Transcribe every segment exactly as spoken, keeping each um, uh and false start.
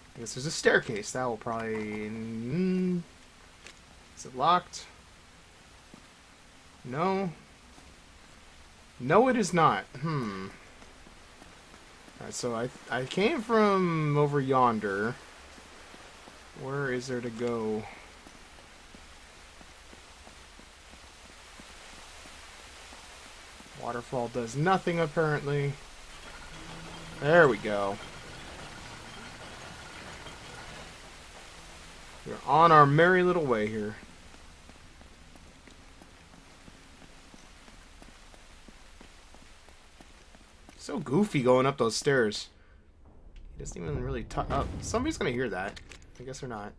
I guess there's a staircase. That will probably... Mm, is it locked? No. No, it is not. Hmm. Alright, so I, I came from over yonder. Where is there to go? Waterfall does nothing, apparently. There we go. We're on our merry little way here. So goofy going up those stairs. He doesn't even really talk. Oh, somebody's gonna hear that. I guess they're not.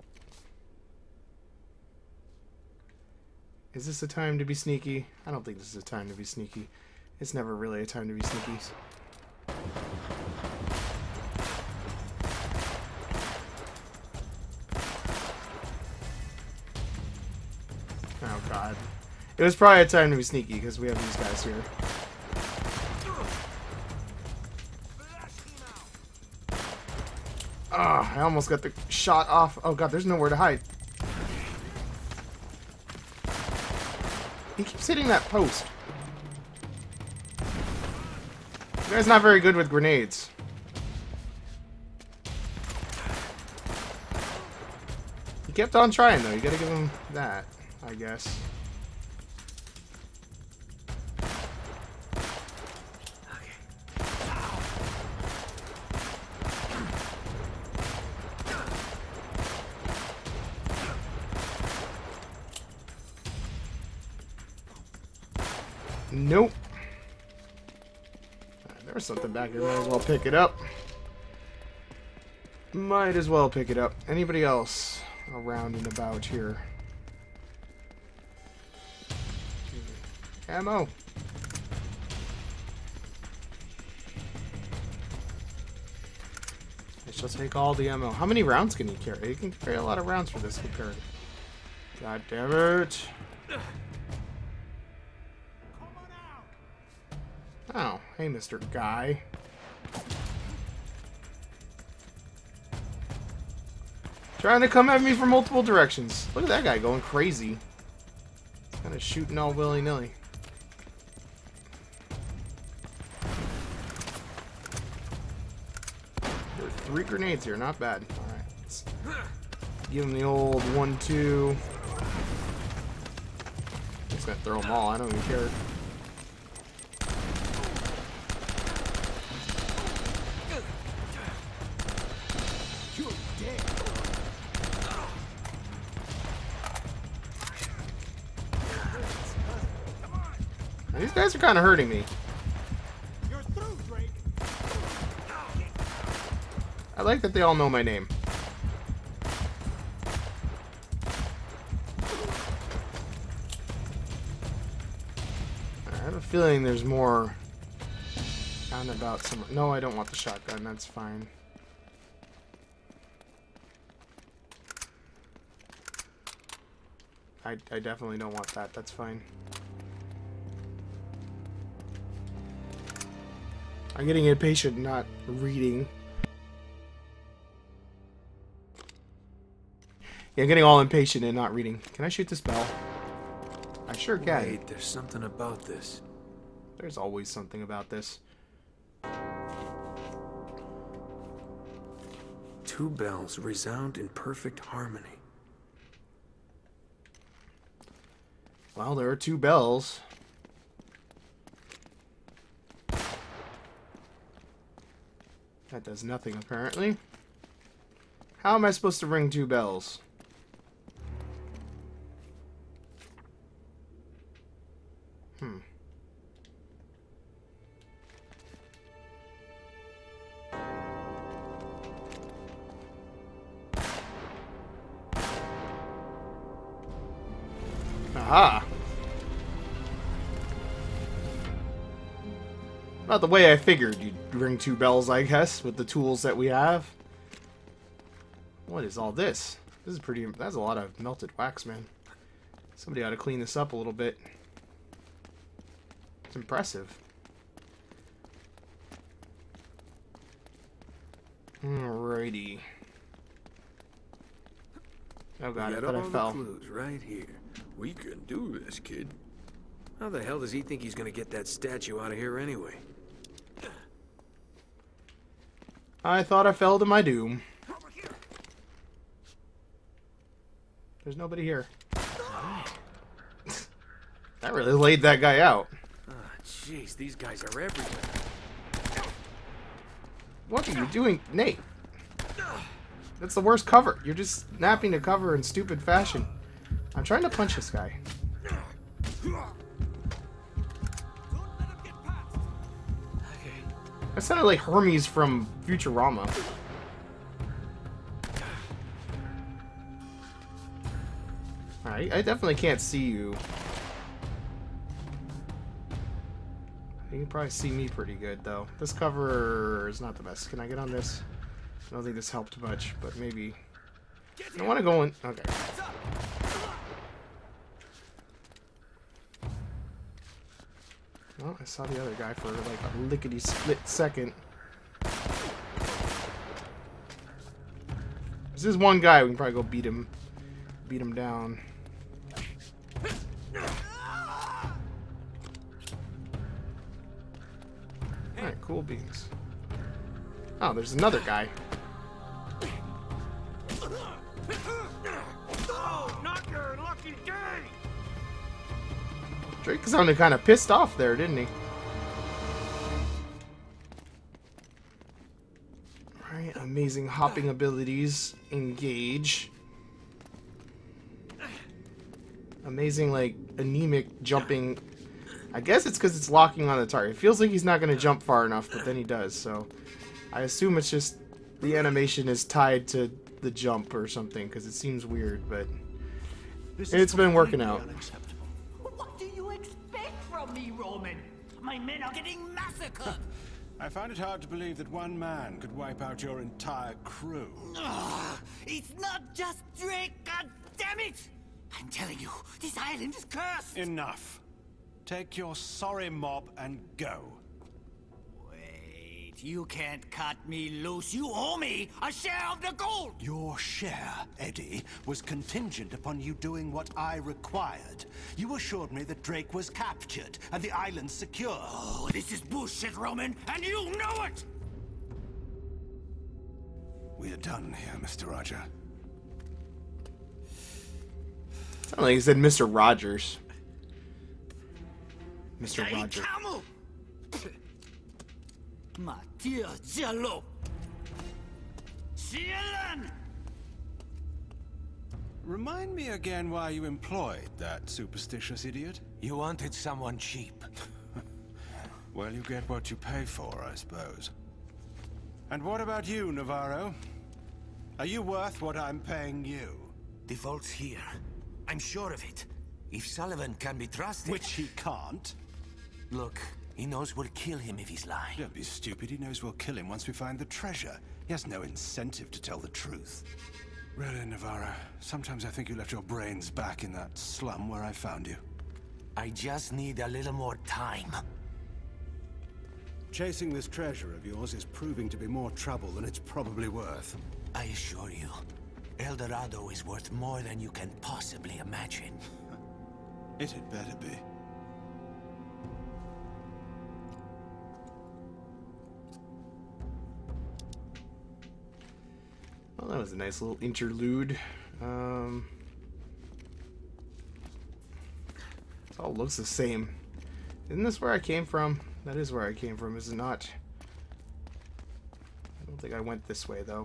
Is this a time to be sneaky? I don't think this is a time to be sneaky. It's never really a time to be sneaky. Oh god. It was probably a time to be sneaky because we have these guys here. Ah, oh, I almost got the shot off. Oh god, there's nowhere to hide. He keeps hitting that post. You guy's not very good with grenades. He kept on trying though. You gotta give him that, I guess. Nope. Right, there was something back here. Might as well pick it up. Might as well pick it up. Anybody else around and about here? Ammo. I shall take all the ammo. How many rounds can he carry? He can carry a lot of rounds for this compared. God damn it. Oh, hey, Mister Guy. Trying to come at me from multiple directions. Look at that guy going crazy. He's kind of shooting all willy-nilly. There are three grenades here, not bad. Alright, let's give him the old one two. I'm just gonna throw them all, I don't even care. These guys are kind of hurting me. You're through, Drake. I like that they all know my name. I have a feeling there's more down about somewhere. No, I don't want the shotgun. That's fine. I, I definitely don't want that. That's fine. I'm getting impatient, not reading. Yeah, I'm getting all impatient and not reading. Can I shoot this bell? I sure can. Wait, there's something about this. There's always something about this. Two bells resound in perfect harmony. Well, there are two bells. That does nothing, apparently. How am I supposed to ring two bells? Hmm. Aha! Not the way I figured you'd ring two bells, I guess, with the tools that we have. What is all this? This is pretty... That's a lot of melted wax, man. Somebody ought to clean this up a little bit. It's impressive. Alrighty. Oh god, We I got thought I all fell. the clues right here. We can do this, kid. How the hell does he think he's gonna get that statue out of here anyway? I thought I fell to my doom. There's nobody here. That really laid that guy out. Ah, jeez, these guys are everywhere. What are you doing, Nate? That's the worst cover. You're just snapping to cover in stupid fashion. I'm trying to punch this guy. That sounded like Hermes from Futurama. Alright, I definitely can't see you. You can probably see me pretty good, though. This cover is not the best. Can I get on this? I don't think this helped much, but maybe. I want to go in. Okay. Well, I saw the other guy for like a lickety split second. This is one guy. We can probably go beat him, beat him down. All right, cool beans. Oh, there's another guy. Drake sounded kind of pissed off there, didn't he? Alright, amazing hopping abilities. Engage. Amazing, like, anemic jumping. I guess it's because it's locking on the target. It feels like he's not going to jump far enough, but then he does, so... I assume it's just the animation is tied to the jump or something, because it seems weird, but... It's been working out. What do you expect from me, Roman? My men are getting massacred! I find it hard to believe that one man could wipe out your entire crew. Ugh, it's not just Drake, god damn it! I'm telling you, this island is cursed! Enough. Take your sorry mob and go. Wait, you can't cut me loose. You owe me a share of the gold! Your share, Eddie, was contingent upon you doing what I required. You assured me that Drake was captured and the island secure. Oh, this is bullshit, Roman, and you know it! We are done here, Mister Roger. Sounded like he said Mister Rogers. Mister Hey, Roger. Camel! My dear Jello! Shielan! Remind me again why you employed that superstitious idiot. You wanted someone cheap. Well, you get what you pay for, I suppose. And what about you, Navarro? Are you worth what I'm paying you? The vault's here. I'm sure of it. If Sullivan can be trusted... Which he can't. Look, he knows we'll kill him if he's lying. Don't be stupid. He knows we'll kill him once we find the treasure. He has no incentive to tell the truth. Really, Navarro, sometimes I think you left your brains back in that slum where I found you. I just need a little more time. Chasing this treasure of yours is proving to be more trouble than it's probably worth. I assure you, El Dorado is worth more than you can possibly imagine. It had better be. Well, that was a nice little interlude. Um, it all looks the same. Isn't this where I came from? That is where I came from, is it not? I don't think I went this way, though.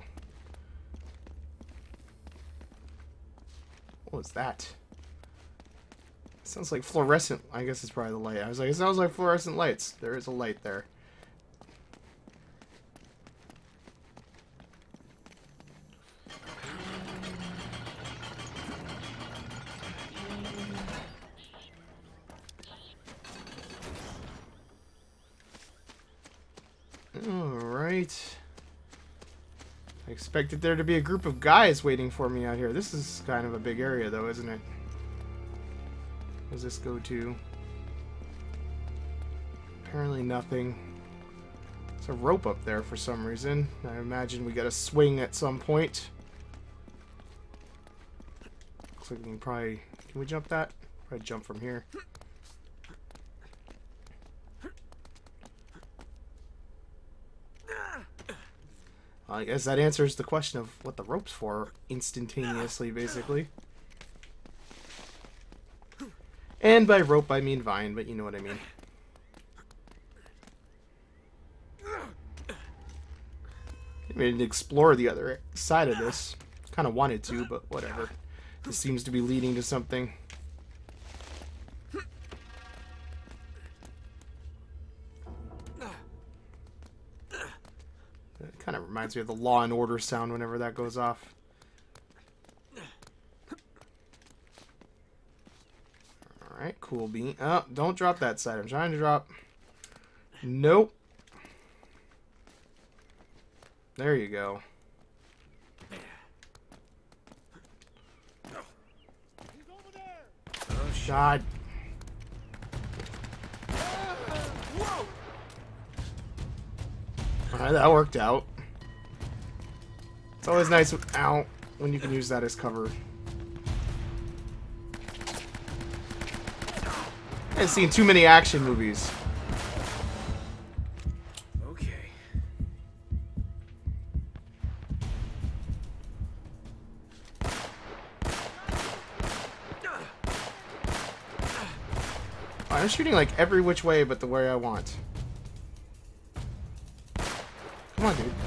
What was that? It sounds like fluorescent. I guess it's probably the light. I was like, it sounds like fluorescent lights. There is a light there. Alright. I expected there to be a group of guys waiting for me out here. This is kind of a big area, though, isn't it? Where does this go to? Apparently nothing. There's a rope up there for some reason. I imagine we got a swing at some point. looks like we can probably... Can we jump that? Probably jump from here. I guess that answers the question of what the rope's for instantaneously, basically. And by rope, I mean vine, but you know what I mean. I didn't explore the other side of this. Kind of wanted to, but whatever. This seems to be leading to something. It kind of reminds me of the Law and Order sound whenever that goes off. Alright, cool bean. Oh, don't drop that side. I'm trying to drop. Nope. There you go. Oh, God. Alright, that worked out. It's always nice with, ow, when you can use that as cover. I've seen too many action movies. Okay. I'm shooting like every which way but the way I want. Come on, dude.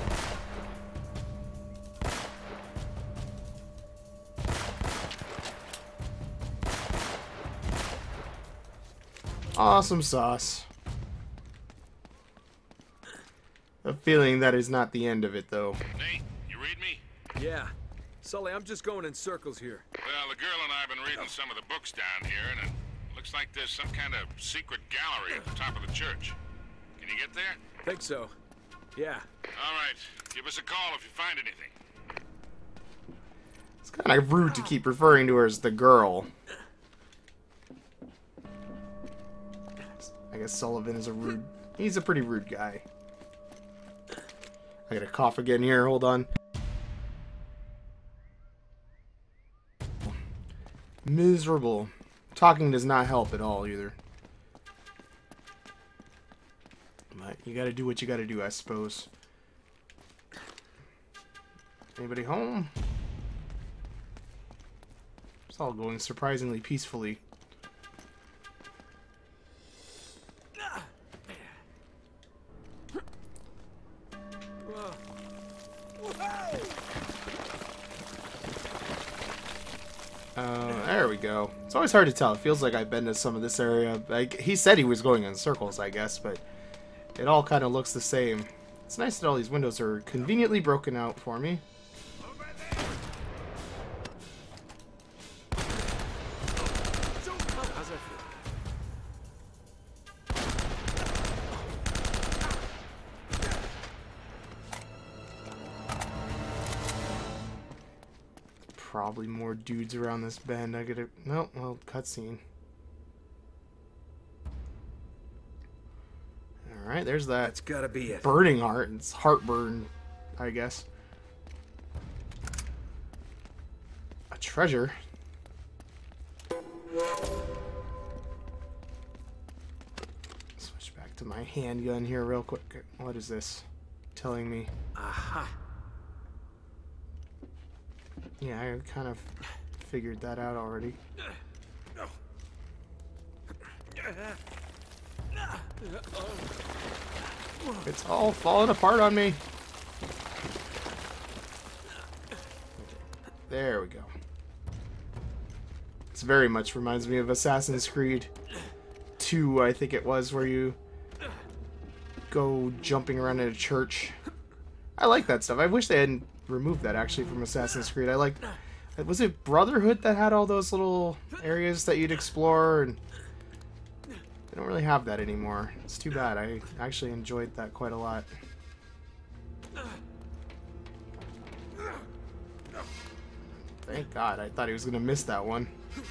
Awesome sauce. A feeling that is not the end of it, though. Nate, you read me? Yeah. Sully, I'm just going in circles here. Well, the girl and I have been reading some of the books down here, and it looks like there's some kind of secret gallery at the top of the church. Can you get there? Think so. Yeah. All right. Give us a call if you find anything. It's kind of rude to keep referring to her as the girl. I guess Sullivan is a rude... He's a pretty rude guy. I gotta cough again here. Hold on. Miserable. Talking does not help at all, either. But you gotta do what you gotta do, I suppose. Anybody home? It's all going surprisingly peacefully. Uh, there we go. It's always hard to tell. It feels like I've been to some of this area. Like, he said he was going in circles, I guess, but it all kind of looks the same. It's nice that all these windows are conveniently broken out for me. How's that feel? Probably more dudes around this bend. I gotta... No, well, cutscene. Alright, there's that. That's gotta be it. Burning heart. It's heartburn, I guess. A treasure. Switch back to my handgun here real quick. What is this telling me? Aha. Yeah, I kind of figured that out already. It's all falling apart on me. There we go. This very much reminds me of Assassin's Creed two, I think it was, where you go jumping around in a church. I like that stuff. I wish they hadn't removed that, actually, from Assassin's Creed. I like... Was it Brotherhood that had all those little areas that you'd explore? And they don't really have that anymore. It's too bad. I actually enjoyed that quite a lot. Thank God. I thought he was going to miss that one.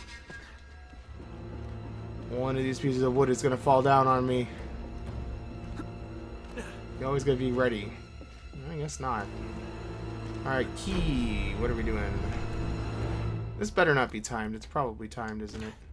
One of these pieces of wood is going to fall down on me. You always got to be ready. I guess not. Alright, key. What are we doing? This better not be timed. It's probably timed, isn't it?